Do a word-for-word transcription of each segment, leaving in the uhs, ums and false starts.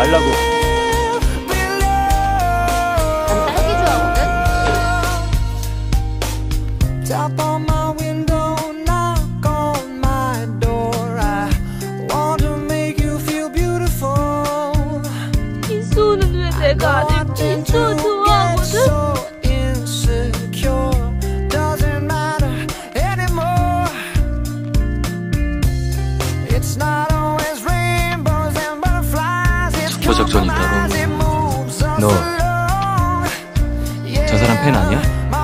말라고. 난 딸기 좋아하거든? 민수는 왜 내가 아직 민수 좋아하거든? 축구 작전이 따로. 너 저 사람 팬 아니야?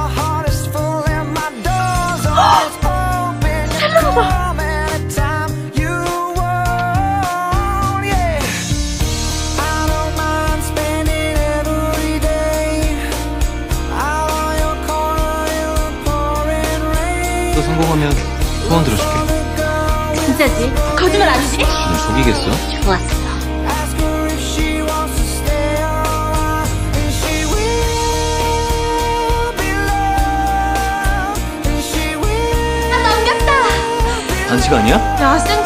또 성공하면 소원 들어줄게. 진짜지? 거짓말 아니지? 지금 속이겠어? 좋았어. 반칙 아니야? 야, 쌩.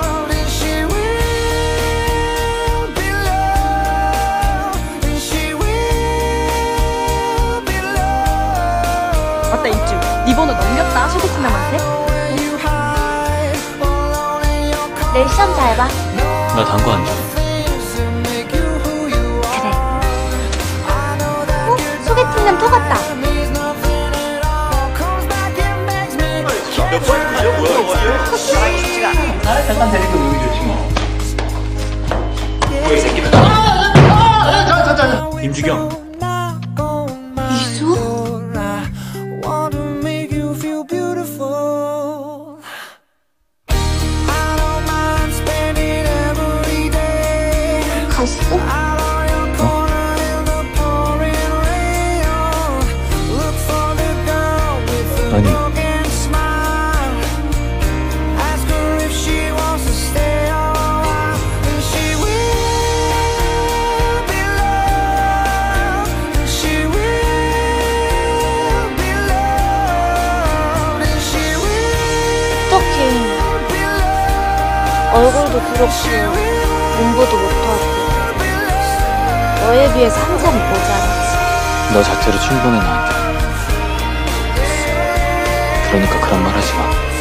맞다, 이쯤. 네 번호 넘겼다, 소개팅남한테. 내일 시험 잘 봐. 나 단 거 안 줘. 그래. 어? 소개팅남 톡 왔다. 잠깐 데리고 놀기 좋지 뭐. 뭐야 이 새끼는. 임주경. 이수? 갔어? 어? 아니. 얼굴도 그렇고 공부도 못하고 너에 비해서 항상 모자라지. 너 자체로 충분해 나한테. 그러니까 그런 말 하지 마.